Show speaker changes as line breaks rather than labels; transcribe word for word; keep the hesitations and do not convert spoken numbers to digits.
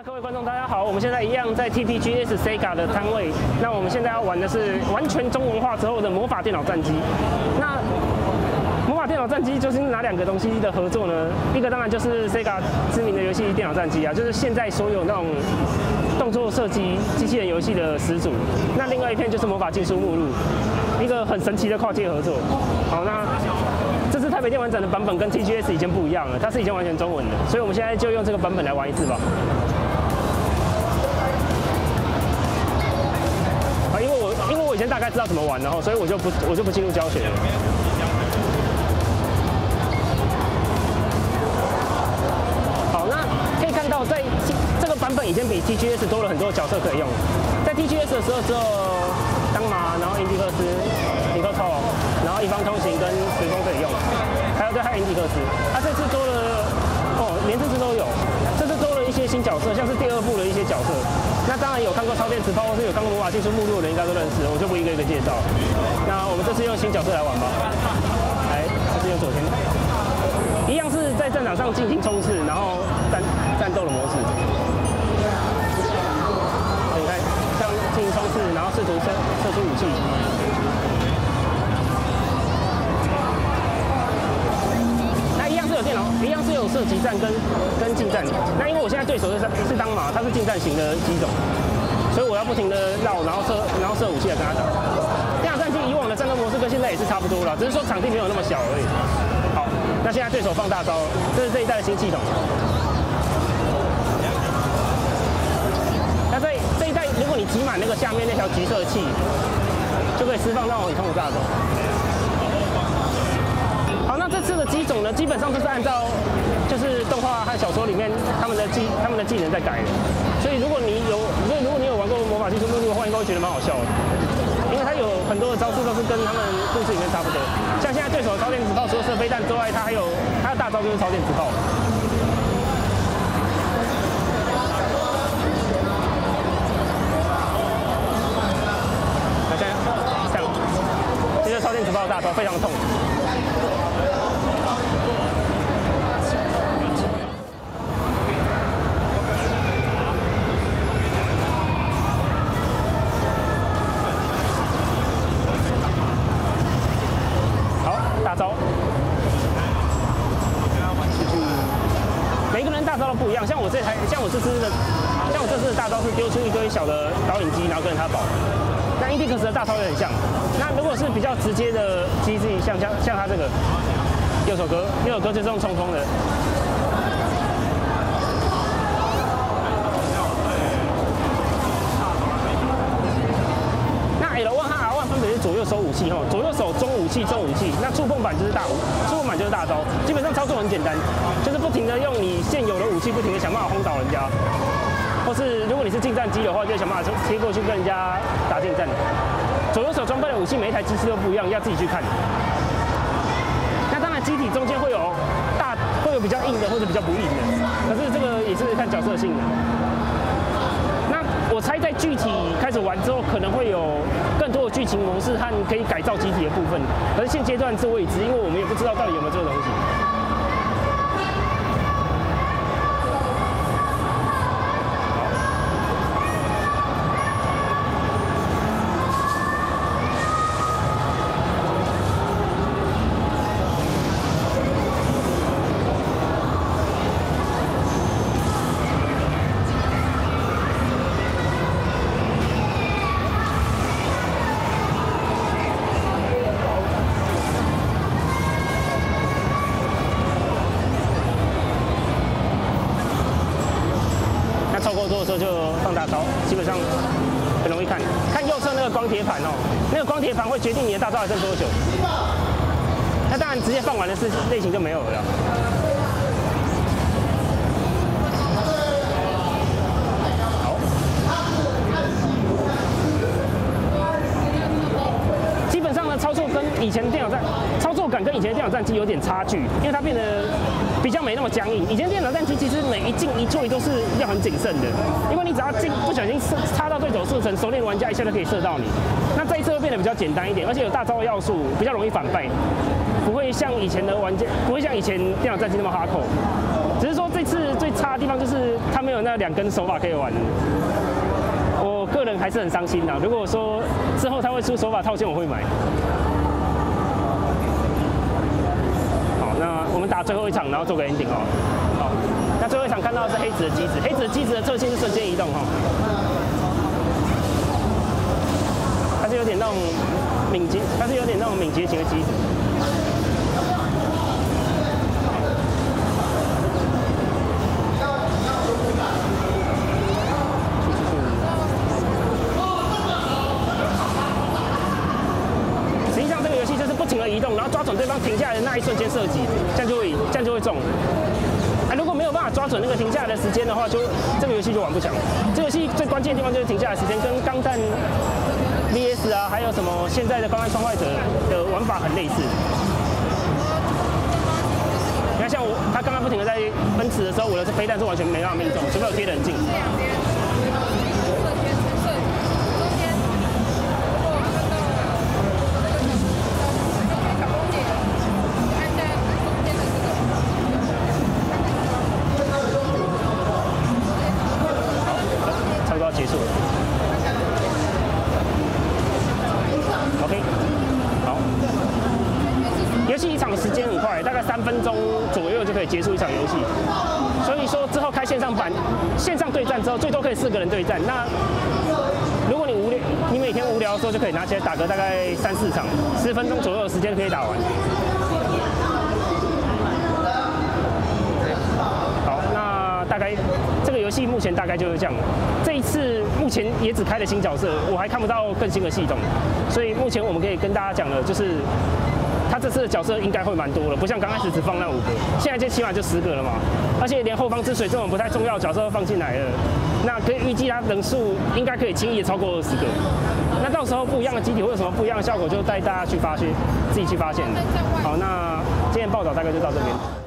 各位观众，大家好，我们现在一样在 T T G S Sega 的摊位。那我们现在要玩的是完全中文化之后的魔法电脑战机。那魔法电脑战机究竟是哪两个东西的合作呢？一个当然就是 Sega 知名的游戏电脑战机啊，就是现在所有那种动作射击机器人游戏的始祖。那另外一片就是魔法禁书目录，一个很神奇的跨界合作。好，那这次台北电玩展的版本跟 T G S 以前不一样了，它是以前完全中文的，所以我们现在就用这个版本来玩一次吧。啊，因为我因为我以前大概知道怎么玩，然后所以我就不我就不进入教学了。好，那可以看到在这个版本已经比 T G S 多了很多角色可以用。在 T G S 的时候只有当马，然后印第克斯、尼克透，然后一方通行跟时空可以用，还有对还有印第克斯。它、啊、这次多了哦，连这次都有。这次多了一些新角色，像是第二部的一些角色。那当然有看过超电磁炮或是有看过魔法禁书目录的人应该都认识，我就不一个一个介绍。那我们这次用新角色来玩吧。来，这是用左天，一样是在战场上进行冲刺，然后战战斗的模式。你看，像进行冲刺，然后试图射射出武器。那一样是有电脑，一样是有射击战跟跟近战。那因为我现在对手是是当马，他是近战型的机种，所以我要不停的绕，然后射然后射武器来跟他打。电脑战机以往的战斗模式跟现在也是差不多啦，只是说场地没有那么小而已。好，那现在对手放大招，这是这一代的新系统。那在这一代，如果你集满那个下面那条橘色器，就可以释放那种很痛的大招。好，那这次的机种呢，基本上都是按照就是动画和小说里面他们的技他们的技能在改的。所以如果你有，所以如果你有玩过魔法禁书目录的话，应该会觉得蛮好笑的，因为它有很多的招数都是跟他们故事里面差不多。像现在对手的超电磁炮，除了射飞弹之外，它还有它的大招就是超电磁炮。那现在这样，这就是超电磁炮的大招，非常痛。大招，每一个人大招都不一样。像我这台，像我这次的，像我这次的大招是丢出一堆小的导引机，然后跟着它跑。那印第克斯的大招也很像。那如果是比较直接的机制，像像像它这个右手格，右手格就是用冲锋的。左右手武器哈，左右手中武器、重武器，那触碰板就是大武，触碰板就是大招。基本上操作很简单，就是不停的用你现有的武器，不停的想办法轰倒人家，或是如果你是近战机的话，就想办法贴过去跟人家打近战。左右手装备的武器每一台机器都不一样，要自己去看。那当然机体中间会有大，会有比较硬的或者比较不硬的，可是这个也是看角色性的。我猜在具体开始玩之后，可能会有更多的剧情模式和可以改造机体的部分。可是现阶段是未知，因为我们也不知道到底有没有这个东西。超过多的时候就放大招，基本上很容易看。看右侧那个光铁盘哦，那个光铁盘会决定你的大招还剩多久。那当然直接放完的是类型就没有了。好，基本上呢，操作跟以前电脑战操作感跟以前的电脑战机有点差距，因为它变得比较没那么僵硬。以前电脑战机其实每一进一退都是要很谨慎的，因为你只要进不小心插到对手射程，熟练玩家一下就可以射到你。那这一次会变得比较简单一点，而且有大招的要素，比较容易反败，不会像以前的玩家，不会像以前电脑战机那么哈扣。 只是说这次最差的地方就是它没有那两根手把可以玩。我个人还是很伤心的。如果说之后它会出手把套件，我会买。好，那我们打最后一场，然后做个 ending 哦。好，那最后一场看到的是黑子的机子，黑子的机子的特性是瞬间移动哈。它是有点那种敏捷，它是有点那种敏捷型的机子。实际上这个游戏就是不停的移动，然后抓准对方停下来的那一瞬间射击，这样就会这样就会中。啊，如果没有办法抓准那个停下来的时间的话，就这个游戏就玩不强。这个游戏最关键的地方就是停下来的时间，跟钢弹 V S 啊，还有什么现在的钢弹创坏者的玩法很类似。你看，像我，他刚刚不停的在奔驰的时候，我的飞弹是完全没办法命中，除非有贴得很近。差不多要结束了。OK， 好。游戏一场时间很快，大概三分钟左右就可以结束一场游戏。所以说之后开线上版、线上对战之后，最多可以四个人对战。那如果你无聊，你每天无聊的时候就可以拿起来打个大概三四场，十分钟左右的时间可以打完。好，那大概这个游戏目前大概就是这样。这一次目前也只开了新角色，我还看不到更新的系统，所以目前我们可以跟大家讲的就是。他这次的角色应该会蛮多了，不像刚开始只放那五个，现在就起码就十个了嘛。而且连后方之水这种不太重要的角色都放进来了，那可以预计它人数应该可以轻易超过二十个。那到时候不一样的机体会有什么不一样的效果，就带大家去发现，自己去发现。好，那今天报道大概就到这边。